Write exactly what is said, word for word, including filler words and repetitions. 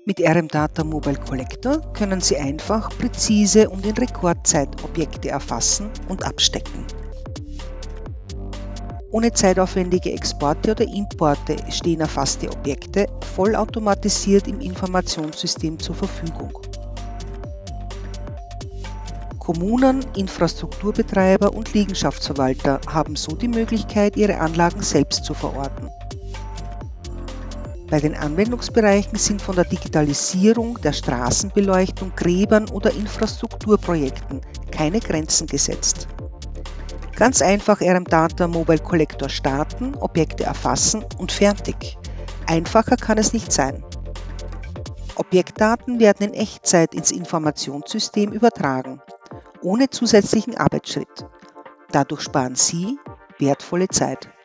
Mit R M Data Mobile Collector können Sie einfach, präzise und in Rekordzeit Objekte erfassen und abstecken. Ohne zeitaufwendige Exporte oder Importe stehen erfasste Objekte vollautomatisiert im Informationssystem zur Verfügung. Kommunen, Infrastrukturbetreiber und Liegenschaftsverwalter haben so die Möglichkeit, ihre Anlagen selbst zu verorten. Bei den Anwendungsbereichen sind von der Digitalisierung der Straßenbeleuchtung, Gräbern oder Infrastrukturprojekten keine Grenzen gesetzt. Ganz einfach R M Data Mobile Collector starten, Objekte erfassen und fertig. Einfacher kann es nicht sein. Objektdaten werden in Echtzeit ins Informationssystem übertragen, ohne zusätzlichen Arbeitsschritt. Dadurch sparen Sie wertvolle Zeit.